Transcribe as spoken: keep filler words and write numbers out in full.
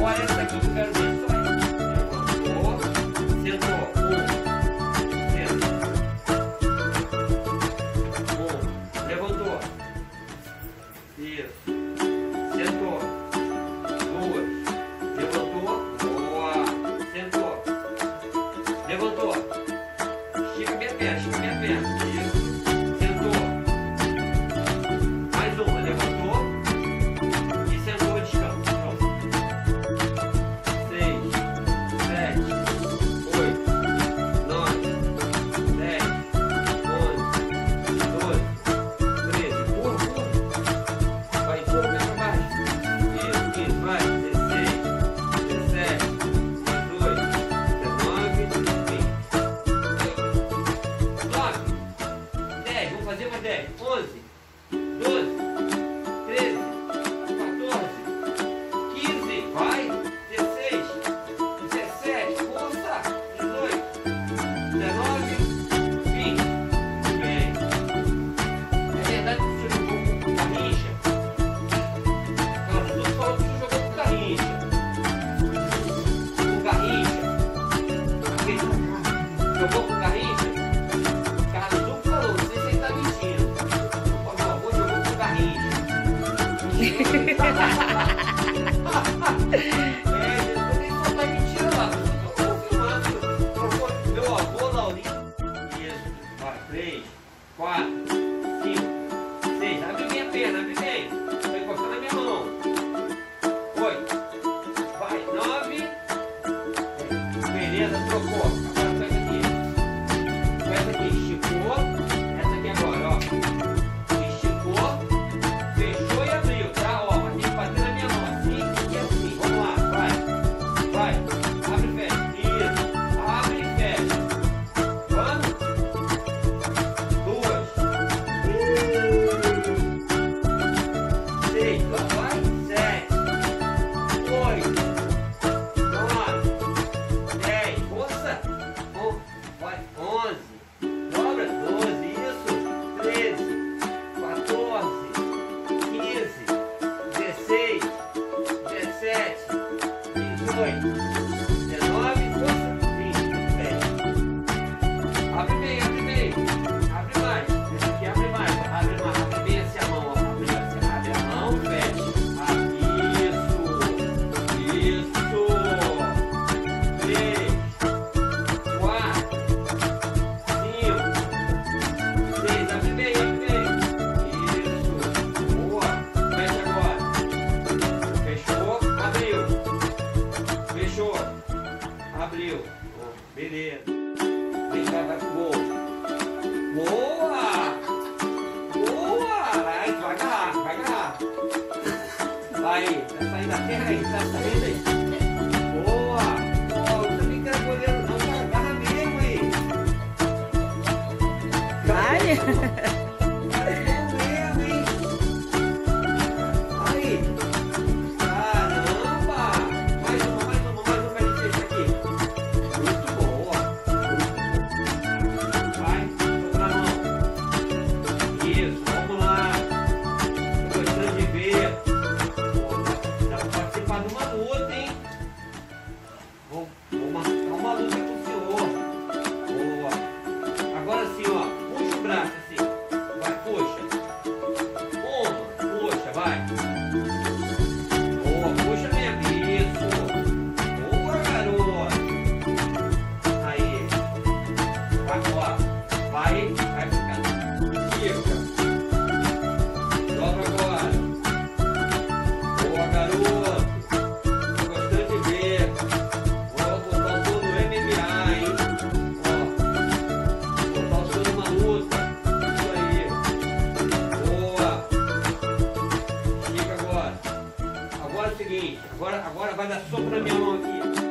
agora essa aqui que eu quero ver só. Levantou, sentou. Um, senta. Um, levantou. Isso. Sentou. Duas. Levantou. Boa. Sentou. Levantou. Estica minha perna, estica minha perna. Isso. Sentou. Mais uma. Levantou. E sentou o descanso. Pronto. Seis, sete, oito, nove, dez, onze, doze, treze. Empurra, empurra. Vai, empurra bem pra baixo. Isso, isso. Vai. dezesseis, dezessete, dezoito, dezenove, vinte. nove, dez. Vamos fazer mais dez. onze, doze, treze, quatorze, quinze. Vai. dezesseis, dezessete. Força. dezoito, dezenove, vinte. Muito bem. É verdade que você jogou com Garrincha? Carlos Duque falou que você jogou com Garrincha. Com Garrincha. Jogou com Garrincha? Carlos Duque falou, não sei se ele está mentindo. Meu avô jogou com Garrincha. É, eu nem só tá mentira lá. Eu tô confirmando. Trocou meu avô, Laurinho. Isso. Vai. três, quatro, cinco, seis. Abre minha perna, abre bem. Vai encostar na minha mão. oito. Vai. nove. Beleza, trocou. Agora faz aqui. Faz aqui. Esticou. Essa aqui agora, ó. Esticou. Fechou e abriu, tá? Ó, mas tem que bater na minha mão. Assim e assim. Vamos lá. Vai. Vai. Abre e fecha. Isso. Abre e fecha. Vamos. Duas. Seis. Lá vai. Sete. Oito. Nove. Dez. Força. Um. Vai. Onze. Dobra. Doze. Isso. Treze. Quatorze. Quinze. Dezesseis. Dezessete. Dezoito. Dezenove. Força. Vinte. Bem. Abre bem, abre bem. Abre mais. Esse aqui abre mais. Abre mais. Abre bem assim a mão. Ó. Abre, assim, abre a mão, fecha. Ah, isso. Isso. Três. Quatro. Cinco. Seis. Abre bem, abre bem. Isso. Boa. Fecha agora. Fechou. Abriu. Fechou. Abriu. Ó, beleza. Vem cá, vai pro gol. Boa! Boa! Vai, vai agarrar, vai agarrar. Vai, tá saindo da terra aí, tá saindo aí. Boa! Ó, não também quero goleiro não, cara, agarra mesmo aí. Vai. Agarra mesmo, hein? Aí. Caramba! Mais uma, mais uma, mais uma pra gente fechar aqui. Muito boa. Vai, toca na mão. Isso, vamos lá. Tô gostando de ver. Pô, dá pra participar de uma luta, hein? Vou, vou marcar uma luta com o senhor. Boa. Agora sim, ó. Puxa o braço assim. Vai, puxa. Uma, puxa, vai. Boa, puxa mesmo. Isso. Boa, garoto. Aí. Vai, ó. Vai, vai ficar. Fica. Dobra agora. Boa, garoto. Tô gostando de ver. Vou botar o todo no M M A, hein? Ó. Botar o todo numa luta. Isso aí. Boa. Estica agora. Agora é o seguinte. Agora, agora vai dar soco na minha mão aqui.